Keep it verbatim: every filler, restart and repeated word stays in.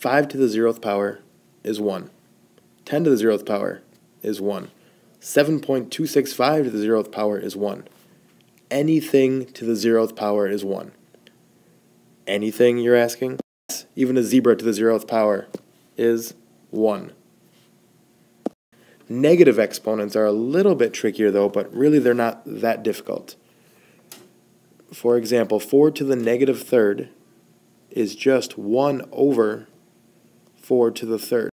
five to the zeroth power is one. ten to the zeroth power is one. seven point two six five to the zeroth power is one. Anything to the zeroth power is one. Anything, you're asking? Yes, even a zebra to the zeroth power is one. Negative exponents are a little bit trickier though, but really they're not that difficult. For example, four to the negative third is just one over four to the third.